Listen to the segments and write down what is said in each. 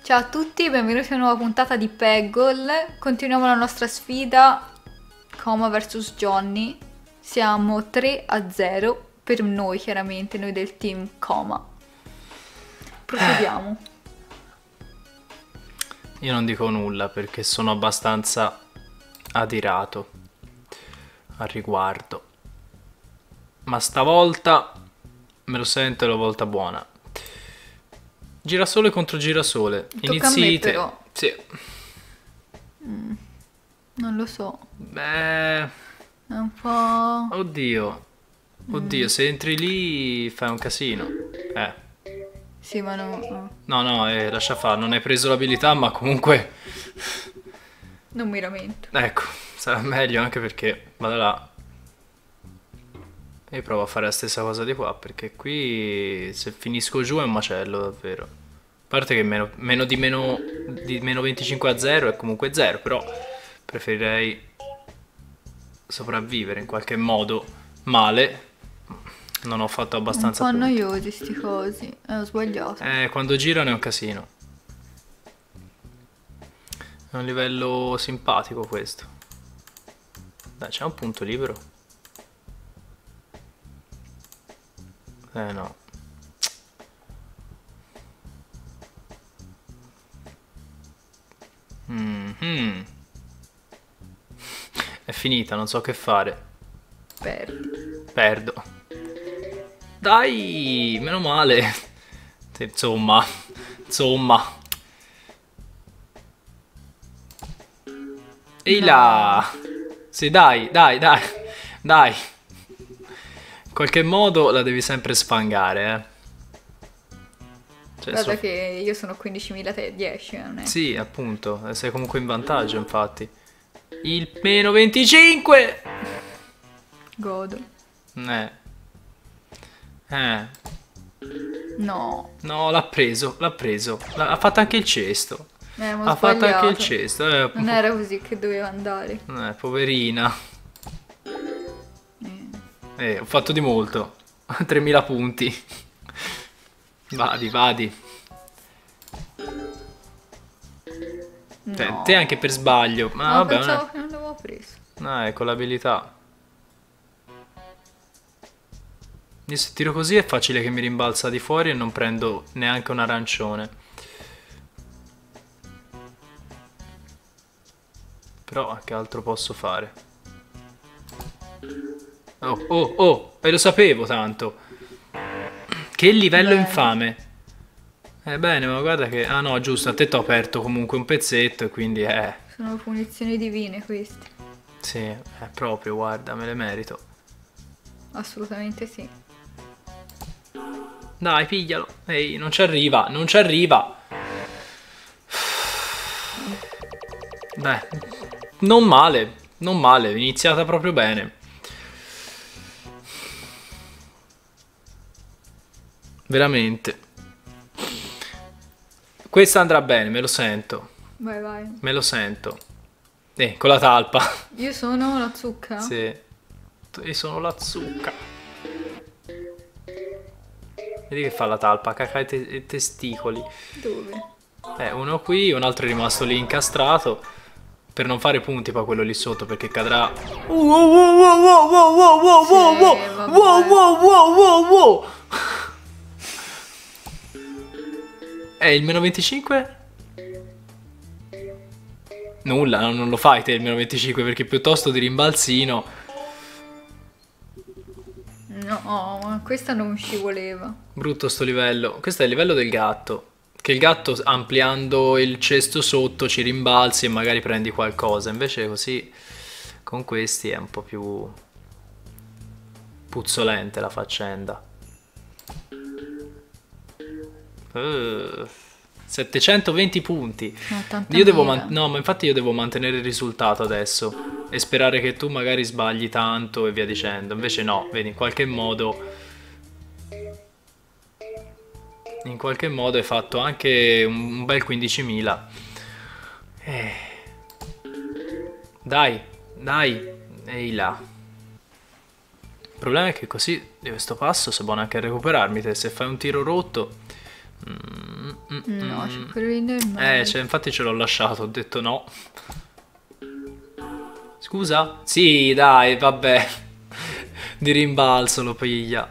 Ciao a tutti, benvenuti a una nuova puntata di Peggle. Continuiamo la nostra sfida Coma vs Johnny. Siamo 3-0 per noi, chiaramente, noi del team Coma. Procediamo. Io non dico nulla perché sono abbastanza adirato al riguardo. Ma stavolta me lo sento, è la volta buona. Girasole contro girasole. Tocca a me, Inizi te. però. Sì. Non lo so, Beh, è un po'... oddio. Oddio, se entri lì fai un casino. Sì, ma no, No, lascia fare, non hai preso l'abilità, ma comunque... non mi lamento. Ecco, sarà meglio anche perché vado là e provo a fare la stessa cosa di qua, perché qui se finisco giù è un macello davvero. A parte che meno di meno 25 a 0 è comunque 0, però preferirei sopravvivere in qualche modo male. Non ho fatto Un abbastanza po' punti. noiosi sti cosi. Ho sbagliato. Quando girano è un casino. È un livello simpatico questo. Dai, c'è un punto libero? No. È finita, non so che fare. Perdi. Perdo. Dai, meno male. Insomma. Ehi là. Sì, dai. In qualche modo la devi sempre sfangare, Cioè, Guarda che io sono 15.000 te 10, non è? Sì, appunto, sei comunque in vantaggio, infatti. Il meno 25! Godo. No. No, l'ha preso. Ha fatto anche il cesto. Ma ho Ha fatto anche il sbagliato. cesto. Non era così che doveva andare. Poverina. Ho fatto di molto. 3000 punti. Vadi. No. Te anche per sbaglio. Ma No, vabbè, pensavo che non l'avevo preso. con l'abilità. Io se tiro così è facile che mi rimbalza di fuori e non prendo neanche un arancione. Però che altro posso fare? Oh, e lo sapevo tanto. Che livello Bene. infame. Bene, ma guarda che... Ah no, giusto, a te t'ho aperto comunque un pezzetto e quindi Sono punizioni divine queste. Sì, proprio, guarda, me le merito. Assolutamente sì. Dai, piglialo. Ehi, non ci arriva. Beh, non male, è iniziata proprio bene. Veramente. Questa andrà bene, me lo sento. Vai. Me lo sento. Con la talpa. Io sono la zucca? Sì. Io sono la zucca. Vedi che fa la talpa, caca i testicoli. Dove? Uno qui, un altro è rimasto lì incastrato. Per non fare punti poi quello lì sotto, perché cadrà. Wow. Il meno 25? Nulla, non lo fai te il meno 25 perché piuttosto di rimbalzino. No, ma questa non ci voleva. Brutto sto livello. Questo è il livello del gatto. Che il gatto ampliando il cesto sotto ci rimbalzi e magari prendi qualcosa. Invece così con questi è un po' più puzzolente la faccenda. 720 punti. No, ma infatti io devo mantenere il risultato adesso e sperare che tu magari sbagli tanto e via dicendo. Invece no, vedi, in qualche modo hai fatto anche un bel 15.000. Dai, ehi là. Il problema è che così di questo passo sei buono anche a recuperarmi te. Se fai un tiro rotto No, c'è quello lì nel mare. Cioè, infatti ce l'ho lasciato, ho detto no. Scusa? Sì, dai, vabbè. Di rimbalzo lo piglia.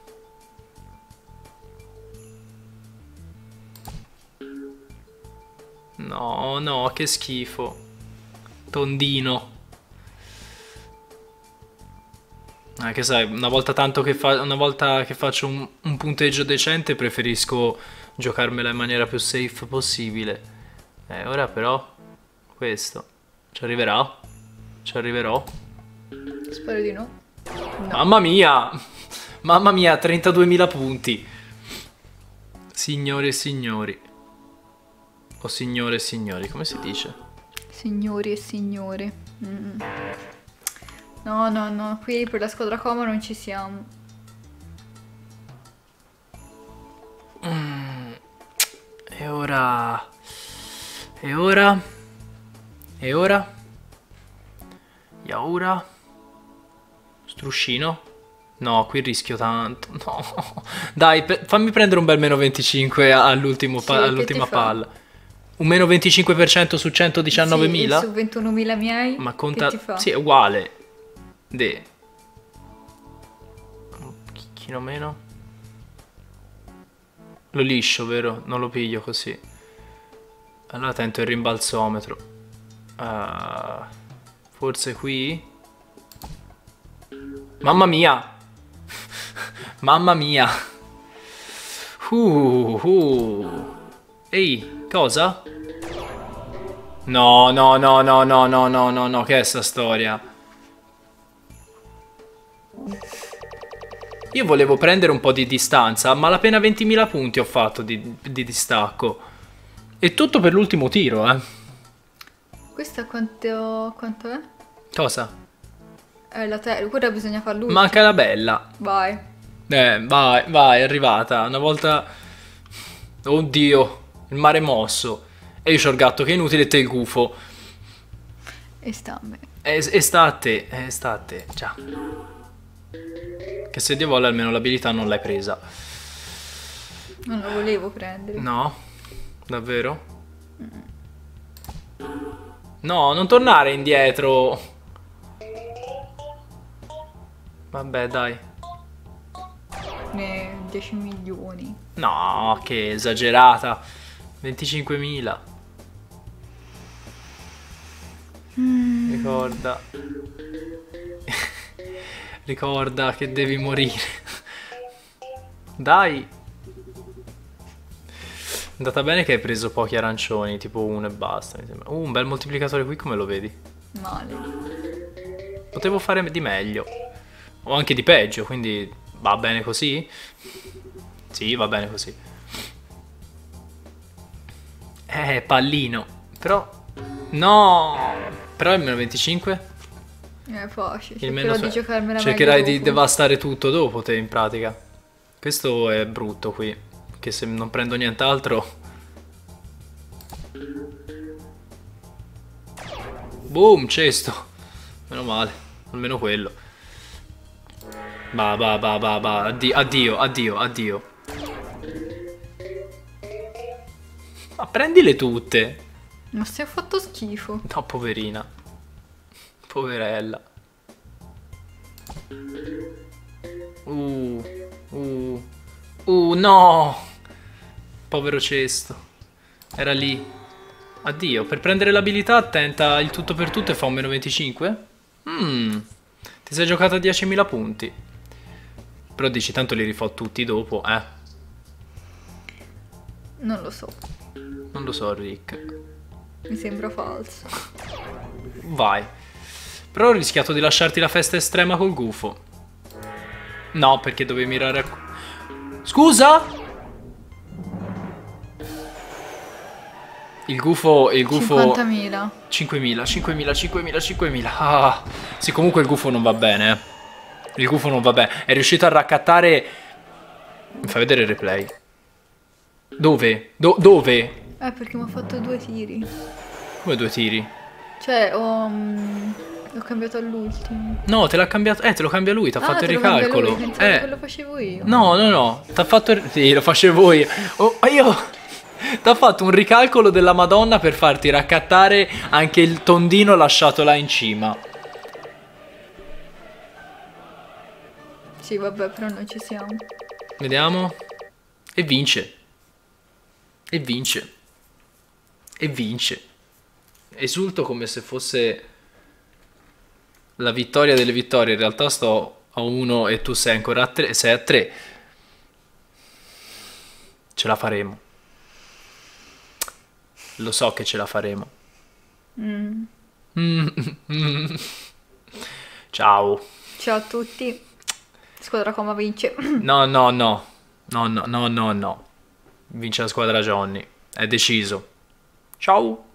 No, no, che schifo. Tondino. Che sai, una volta che faccio un punteggio decente preferisco giocarmela in maniera più safe possibile. Ora però questo ci arriverà? Ci arriverò? Spero di no. Mamma mia! Mamma mia, 32.000 punti. Signore e signori. O signore e signori, come si dice? Signori e signore. No, no, no, qui per la squadra Como non ci siamo. E ora... E ora... E ora... Yaura... Struscino? No, qui rischio tanto. No. Dai, fammi prendere un bel meno 25 all'ultima palla. Un meno 25% su 119.000? Sì, su 21.000 miei. Ma conta... Che ti fa? Sì, è uguale. Un chicchino meno. Lo liscio, vero? Non lo piglio così. Allora tento il rimbalzometro. Forse qui? Mamma mia! Mamma mia! Ehi, cosa? No, no, no, no, no, no, no, no, no, che è sta storia? Io volevo prendere un po' di distanza, ma appena 20.000 punti ho fatto di distacco. E tutto per l'ultimo tiro, eh. Questa quanto è? Cosa? Ora bisogna farlo. Manca la bella. Vai. Vai, è arrivata. Una volta... Oddio, il mare mosso. E io c'ho il gatto che è inutile e te il gufo. E sta a me. E sta a te, già. Che se Dio vuole almeno l'abilità non l'hai presa. Non la volevo prendere. No? Davvero? No, non tornare indietro. Vabbè, dai. 10 milioni. No, che esagerata. 25.000. Ricorda. Ricorda che devi morire. Dai. È andata bene che hai preso pochi arancioni, tipo uno e basta, mi sembra. Un bel moltiplicatore qui, come lo vedi? Male. Potevo fare di meglio. O anche di peggio, quindi va bene così? Sì, va bene così. Pallino. Però... No! Però è meno 25? È facile. Il meno Cercherò di giocarmela cercherai meglio di dopo. devastare tutto dopo te, in pratica. Questo è brutto qui. Che se non prendo nient'altro... Boom, cesto. Meno male. Almeno quello. Va. Addio. Ma prendile tutte. Ma si è fatto schifo. No, poverina. Poverella. No. Povero cesto. Era lì. Addio. Per prendere l'abilità tenta il tutto per tutto e fa un meno 25? Ti sei giocata a 10.000 punti. Però dici tanto li rifò tutti dopo, eh? Non lo so. Non lo so, Rick. Mi sembra falso. Vai. Però ho rischiato di lasciarti la festa estrema col gufo. No, perché dovevi mirare a... Scusa? Il gufo... 50.000. 5.000. Ah. Sì, comunque il gufo non va bene, eh. Il gufo non va bene. È riuscito a raccattare... Mi fai vedere il replay. Dove? Dove? Perché mi ha fatto 2 tiri. Come 2 tiri? Cioè, ho cambiato all'ultimo. No, te l'ha cambiato... te lo cambia lui, t'ha fatto il ricalcolo. Pensavo che lo facevo io. No. T'ha fatto... Sì, lo facevo io. Oh, io... T'ha fatto un ricalcolo della Madonna per farti raccattare anche il tondino lasciato là in cima. Sì, vabbè, però noi ci siamo. Vediamo. E vince. E vince. E vince. Esulto come se fosse la vittoria delle vittorie. In realtà sto a 1 e tu sei ancora a 3. Sei a 3. Ce la faremo. Lo so che ce la faremo. Ciao. Ciao a tutti. Squadra Coma vince. No, no, no. No, no, no, no, no. Vince la squadra Johnny. È deciso. Ciao.